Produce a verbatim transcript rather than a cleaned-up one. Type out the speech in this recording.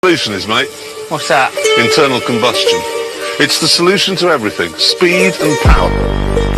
solution is, mate. What's that? Internal combustion. It's the solution to everything. Speed and power.